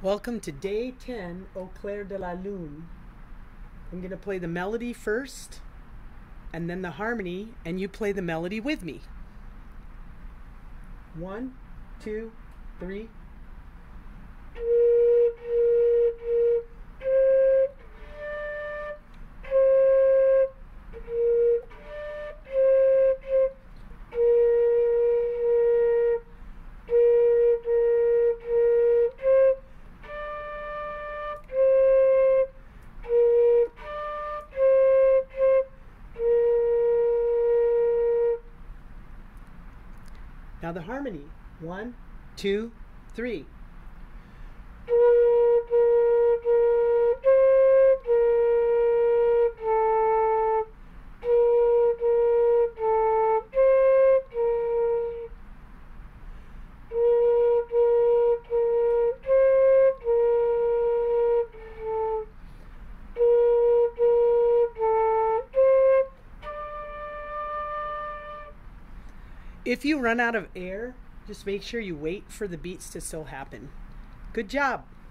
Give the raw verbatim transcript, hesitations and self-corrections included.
Welcome to day ten, Au Claire De La Lune. I'm going to play the melody first, and then the harmony, and you play the melody with me. One, two, three. Now the harmony. One, two, three. If you run out of air, just make sure you wait for the beats to still happen. Good job.